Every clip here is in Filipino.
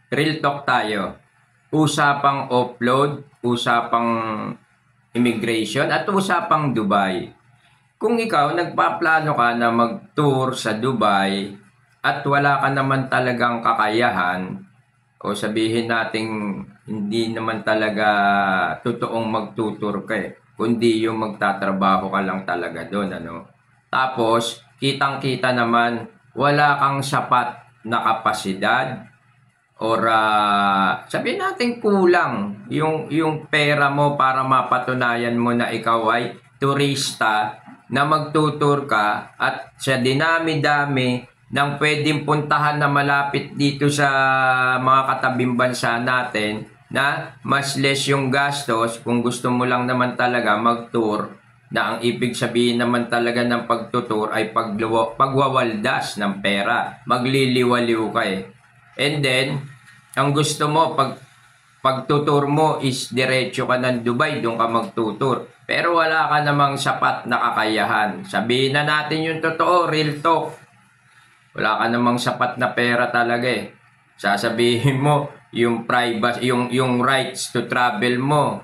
real talk tayo. Usapang offload, usapang immigration, at usapang Dubai. Kung ikaw nagpaplano ka na mag-tour sa Dubai at wala ka naman talagang kakayahan, o sabihin nating hindi naman talaga totoong magtutur ka kundi yung magtatrabaho ka lang talaga doon, ano. Tapos, kitang-kita naman, wala kang sapat na kapasidad or sabihin natin kulang yung pera mo para mapatunayan mo na ikaw ay turista na magtutur ka at sa dinami-dami ng pwedeng puntahan na malapit dito sa mga katabing bansa natin na mas less yung gastos kung gusto mo lang naman talaga mag-tour, na ang ibig sabihin naman talaga ng pagtutur ay pagwawaldas ng pera, magliliwaliw ka And then, ang gusto mo pagtutur mo is diretso ka ng Dubai, doon ka magtutur. Pero wala ka namang sapat na kakayahan. Sabihin na natin yung totoo, real talk. Wala ka namang sapat na pera talaga Sasabihin mo, yung privacy, yung rights to travel mo,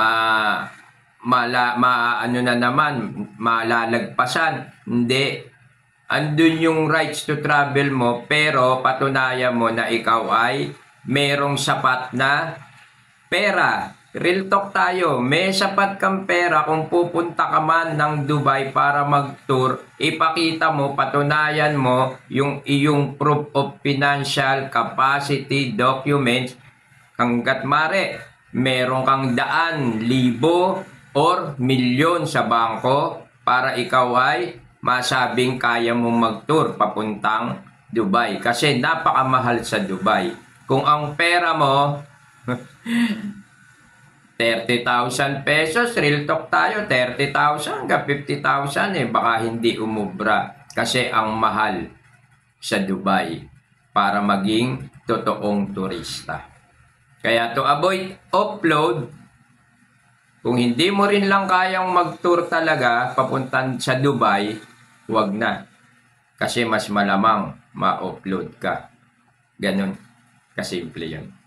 malalagpasan. Hindi. Andun yung rights to travel mo, pero patunayan mo na ikaw ay merong sapat na pera. Real talk tayo, may sapat kang pera kung pupunta ka man ng Dubai para mag-tour, ipakita mo, patunayan mo yung iyong proof of financial capacity documents, hanggat mare, meron kang 100,000 or milyon sa bangko para ikaw ay masabing kaya mong mag-tour papuntang Dubai. Kasi napakamahal sa Dubai. Kung ang pera mo 30,000 pesos, real talk tayo, 30,000 hanggang 50,000 baka hindi umubra kasi ang mahal sa Dubai para maging totoong turista. Kaya to avoid offload, kung hindi mo rin lang kayang mag-tour talaga papuntan sa Dubai, huwag na. Kasi mas malamang ma-offload ka. Ganun kasimple yun.